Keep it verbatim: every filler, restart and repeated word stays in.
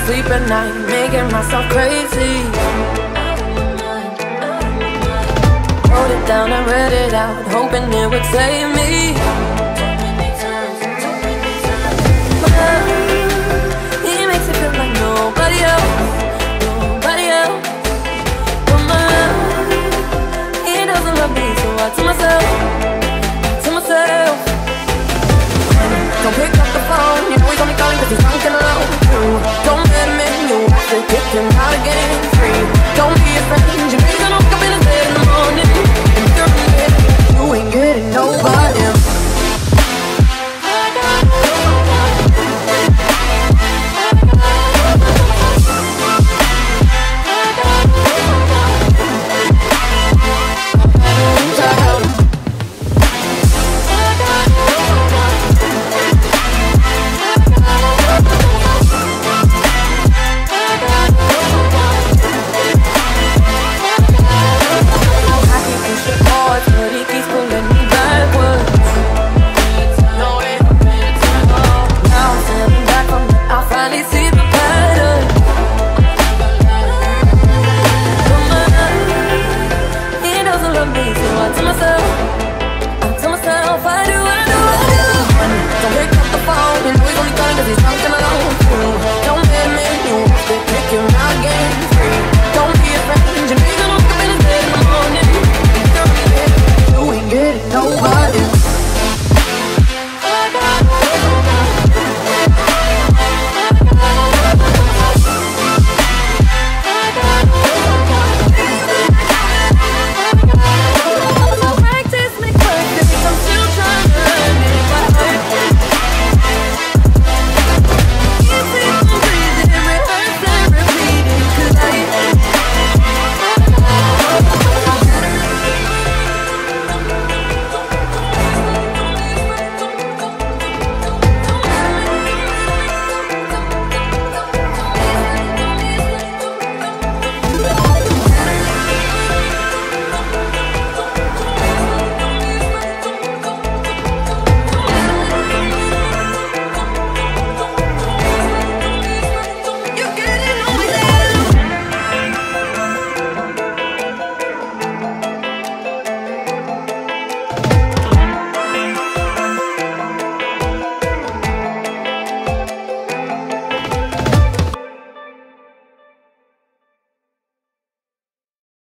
sleep at night, making myself crazy. Wrote it down and read it out, hoping it would save me. My love, he makes it feel like nobody else, nobody else. But my love, he doesn't love me, so I tell myself, to myself, don't pick up the phone, you know he's only calling cause he's drunk and alone. You don't let him in, you have to kick him out again.